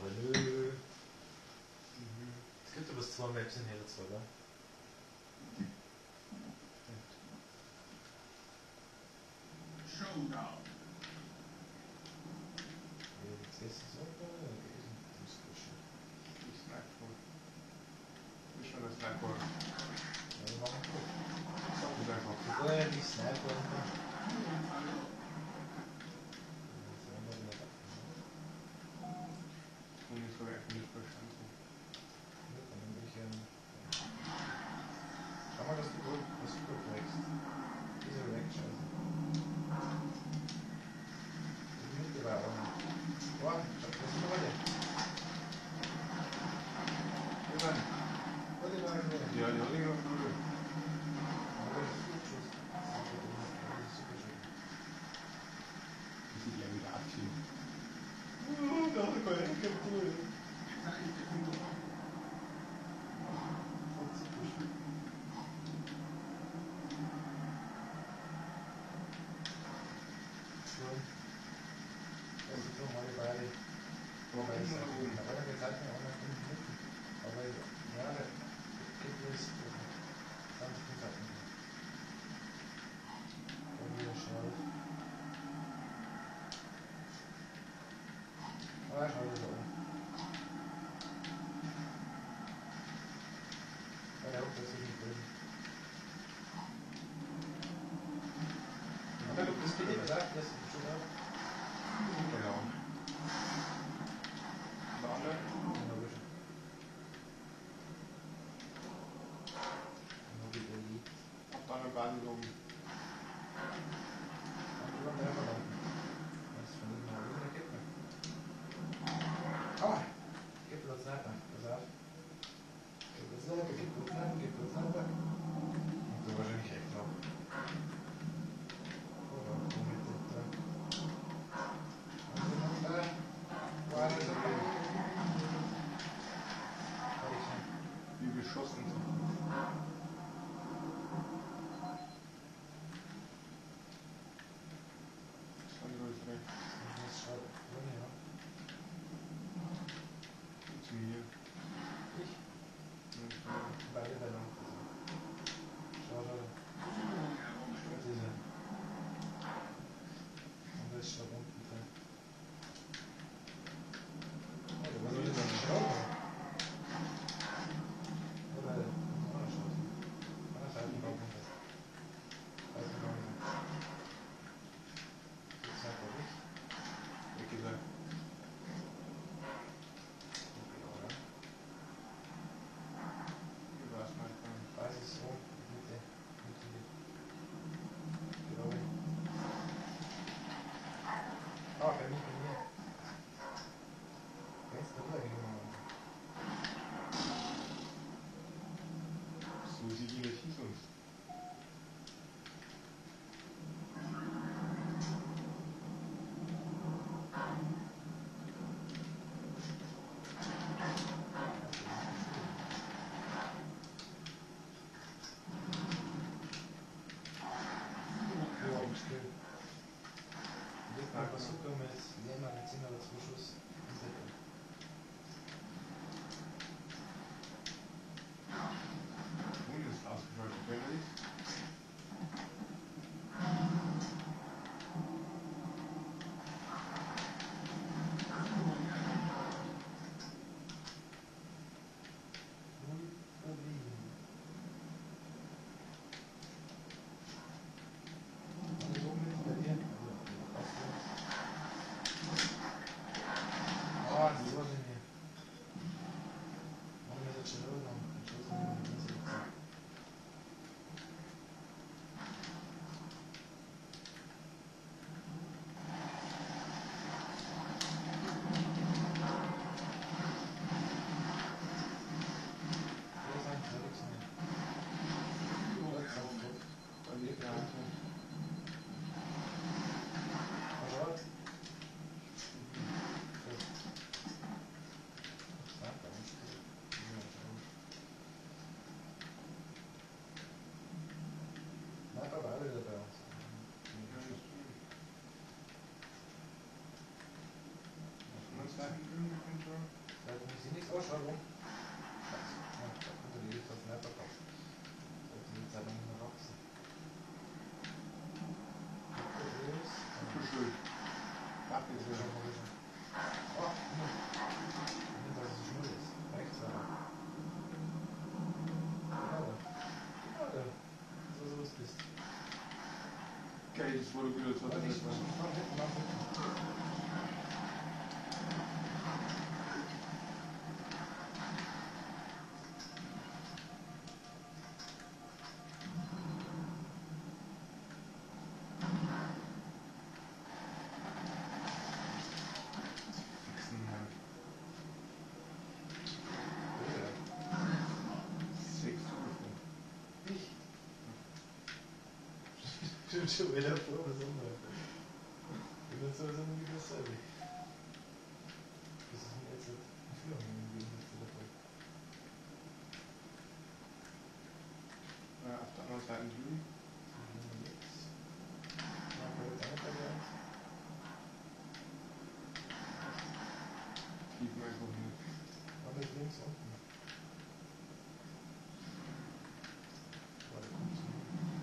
aber nö. Es gibt aber 2 Maps in Halo 2, oder? Showdown. Jetzt ist es auch da, oder geht es nicht? Das ist schon. Die Sniper. Ist schon eine Sniper. Ja, wir machen gut. Sag das einfach. Vorher die Sniper und dann. Und nicht so nicht verstanden. Schau mal, dass du gut wächst. Diese Reaction. Die Mitte war auch nicht. Boah, was ist denn heute? Ja, dann. Heute war ich wieder. Ja, die hatte ich noch früher. Aber das ist gut Schuss. Das ist super schön. Die sieht ja wieder abziehen. Da hat er keine Ecke cool. Das ist so meine beide. Warum ist noch oben? Aber wir zeigen auch noch 5 Minuten. Aber ja, der gibt es 20 Minuten. Und wieder schnell. Ah, schau dir so an. Ja, der Hund ist nicht drin. Aber du bist nicht gesagt, das ist schon da. Genau. Der andere? Ja, bitte. Nur wie der liegt. Auf der anderen Bahn oben. Und über mehr verlaufen. Was von ihm mal wieder gibt mir. Aua! Gib mir das Sniper. Pass auf. Gib mir das Sniper, gib mir das Sniper, gib mir das Sniper. Und du wahrscheinlich recht drauf. Oder komm mit dem da. Also noch da. War das okay? Wie geschossen sind. Das kann ich euch recht. Das ist schade. Ja. Zu mir. Ich? Ja, Beide bei lang. Schau, schau. Das ist er. Und das ist schon unten drin. Oh, da war wieder eine Schraube. Oder ohne Schraube. An der Seite drauf runter. Weiß nicht warum. Das sagt er nicht. wie gesagt. Okay, oder? Wie war es manchmal? Basis so. Mitte. Mitte. Genau. Ah, bei mir. Kennst du da irgendwann? So sieht die nicht sonst. Ja, im Stil. Jetzt mal Bazooka mit Lehrmagazin oder Zuschuss. Und ist ausgeschaltet, wenn er ist. Zeichen drüben, Vielleicht muss ich nichts ausschreiben. Scheiße. Ja, da könnte die Licht auf den Laptop kaufen. Sollte die Zeitung nicht mehr wachsen. Schön. Ach, Das ist schon mal wieder. Oh, nee, dass es schnell ist. Rechts aber. Genau da. So was bist. Okay, das wurde wieder so. Mach hinten. Schon wieder vor, was haben wir? Wir sind so irgendwie dasselbe. Das ist mir jetzt eine Führung im Gegensatz zu der Folge. Auf der anderen Seite Juli. Jetzt. Ja, bei der Variante. Tiefen einfach hin. Aber mit links unten. Warte, kommst du?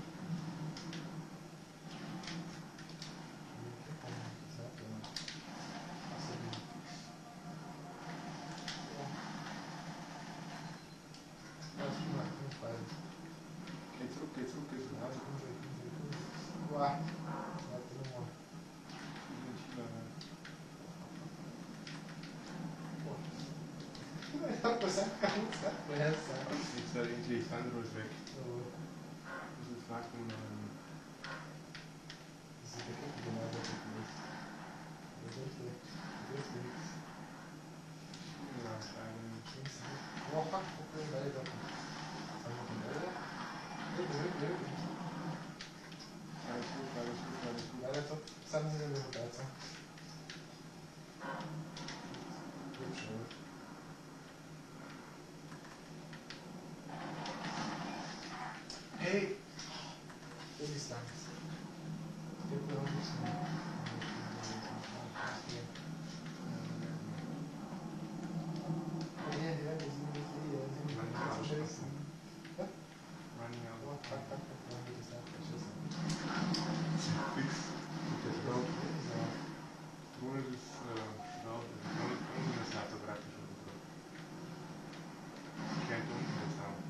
Geh zurück. Wow. Warte nochmal. Ich hab gesagt, ganz vorher sein. Jetzt der endlich Sandro ist weg. So, Das ist fragt man das ist der Kippe, genau der Kippe ist. Das ist richtig. Das ist nichts. ja, kleine. Oh, fuck, okay, weiter. Haben wir den Weiter? Hinten. Alles gut. Weiter, top. Sind Sie denn wieder weiter? Gut, schnell. Hey! Das ist lang. Ich hab noch ein bisschen. Ja, wir sind nicht hier. Wir sind nicht am schnellsten. Running out. Oh, fuck, dann wird es nicht verschissen. Fix. Das ist auch Ohne das ohne das hat er praktisch schon drauf. Ich könnte unten das haben.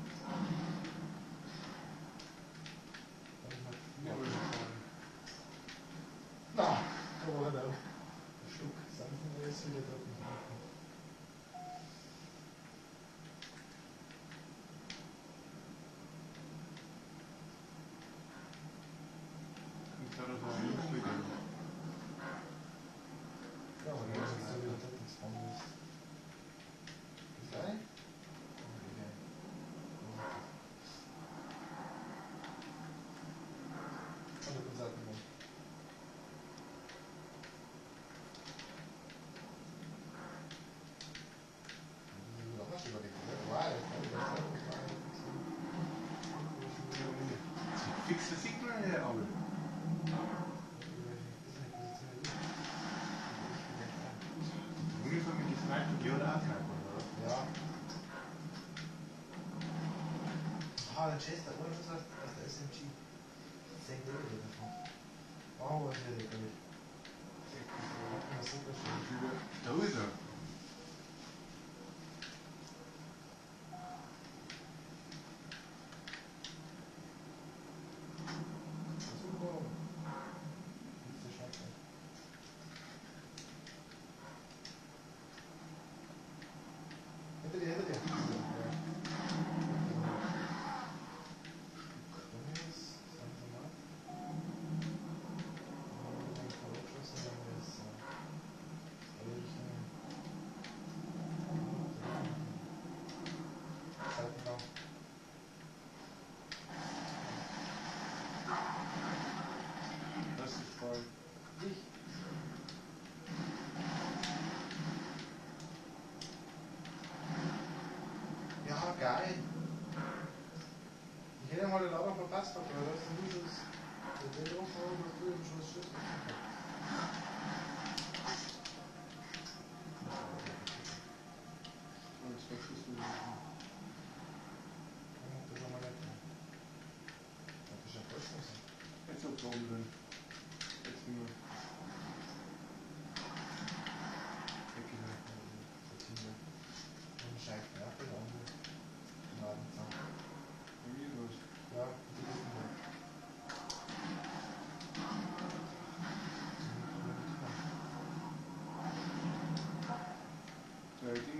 Ja, aber na, da war er. Ein Stück sanften wir jetzt wieder dort. ich soll das auch nicht beginnen. Ja, aber das ist so wieder dort nichts anderes. Nein? Von der Seitenwand. Hast du überlegt, oder? Wow, Fix das Signal her, aber. Ungefähr mit gesniped, ja oder auch oder? ja. Ah, der Chester, oder was aus der SMG? 10 Leute davon. Oh, was wäre der geil. Ja, super schön. Da ist er. Super. Ist der Scheiße. Hinter dir. Das ist voll. Ja, geil. Ich hätte mal den Lager verpasst, aber da hast du nur das. Der Ofen hast du eben schon das Schiff.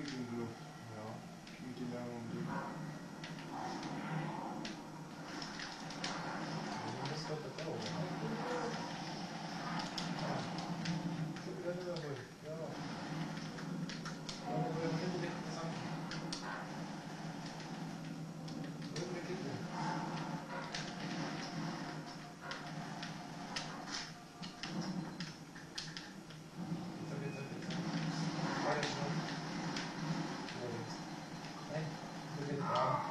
irgendwo. Ja. Kennengelernt und so. Das ist doch der Bau. Schon wieder nicht mehr ruhig. Ja. Aber wir haben nicht direkt zusammen. Irgendwie kicken. Jetzt. Warte schon. Nein, wir gehen da.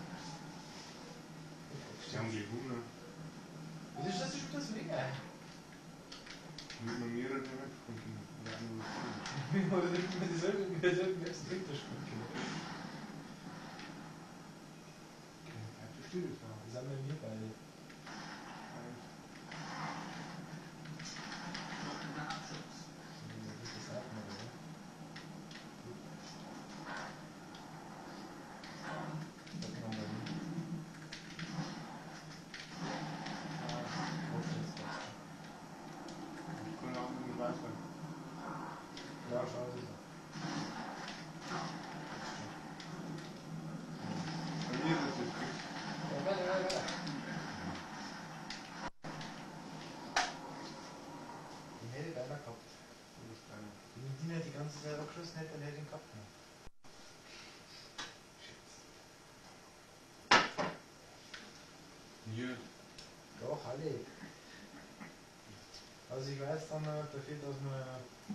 Die haben gleich Hunger. Wieso ist das schon das Ding, ey? Damit man mehrere wegkommen können. Oder andere Oder damit wir dieselben ersten Winter spielen können. Ja, verstehe das auch. Die sammeln wir beide. Das ist das auch mal, oder? Das machen wir nicht. Ich kann auch nicht weiter. Ja, schau es mal. Bei mir ist das jetzt Ja, weiter. Den hätte einer gehabt. Wenn ich den die ganze Zeit abgeschossen hätte, dann hätte ich ihn gehabt. Ne? hier. Doch, alle. Also ich weiß dann dafür, dass wir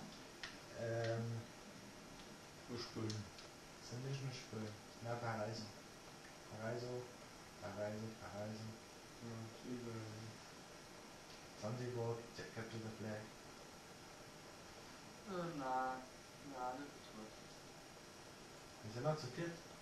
Urspülen. Submission spielen. Na, Paraiso. Paraiso. Ja, überall. Zanzibar, Capture the Flag. Nein, nicht betrifft. Wir sind noch zu viert.